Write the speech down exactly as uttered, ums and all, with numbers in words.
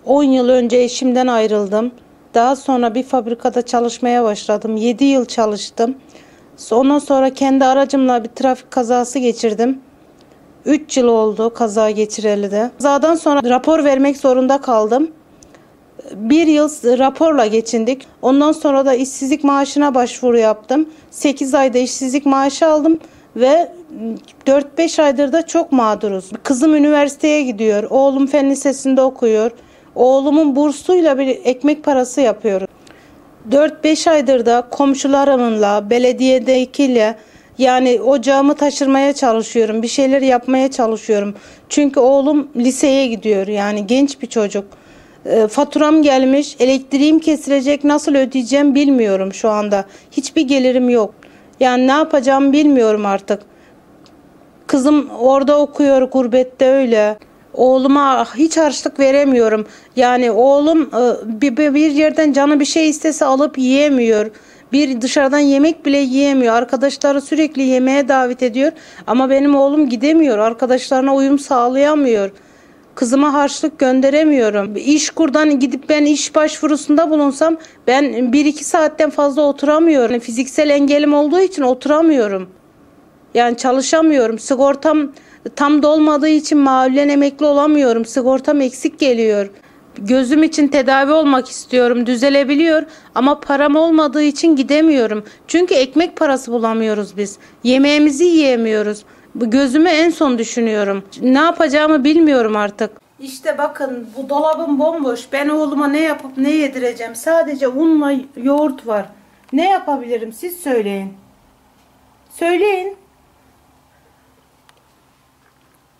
on yıl önce eşimden ayrıldım. Daha sonra bir fabrikada çalışmaya başladım. yedi yıl çalıştım. Ondan sonra kendi aracımla bir trafik kazası geçirdim. üç yıl oldu kaza geçireli de. Kazadan sonra rapor vermek zorunda kaldım. Bir yıl raporla geçindik. Ondan sonra da işsizlik maaşına başvuru yaptım. sekiz ayda işsizlik maaşı aldım ve dört beş aydır da çok mağduruz. Kızım üniversiteye gidiyor. Oğlum fen lisesinde okuyor. Oğlumun bursuyla bir ekmek parası yapıyor. dört beş aydır da komşularımla, belediyedekiyle yani ocağımı taşırmaya çalışıyorum. Bir şeyler yapmaya çalışıyorum. Çünkü oğlum liseye gidiyor. Yani genç bir çocuk. E, faturam gelmiş, elektriğim kesilecek, nasıl ödeyeceğim bilmiyorum şu anda. Hiçbir gelirim yok. Yani ne yapacağımı bilmiyorum artık. Kızım orada okuyor, gurbette öyle. Oğluma hiç harçlık veremiyorum. Yani oğlum bir, bir yerden canı bir şey istese alıp yiyemiyor. Bir dışarıdan yemek bile yiyemiyor. Arkadaşları sürekli yemeğe davet ediyor. Ama benim oğlum gidemiyor. Arkadaşlarına uyum sağlayamıyor. Kızıma harçlık gönderemiyorum. İşkur'dan gidip ben iş başvurusunda bulunsam ben bir iki saatten fazla oturamıyorum. Fiziksel engelim olduğu için oturamıyorum. Yani çalışamıyorum. Sigortam tam dolmadığı için mahallen emekli olamıyorum. Sigortam eksik geliyor. Gözüm için tedavi olmak istiyorum. Düzelebiliyor ama param olmadığı için gidemiyorum. Çünkü ekmek parası bulamıyoruz biz. Yemeğimizi yiyemiyoruz. Gözümü en son düşünüyorum. Ne yapacağımı bilmiyorum artık. İşte bakın bu dolabım bomboş. Ben oğluma ne yapıp ne yedireceğim? Sadece unla yoğurt var. Ne yapabilirim? Siz söyleyin. Söyleyin.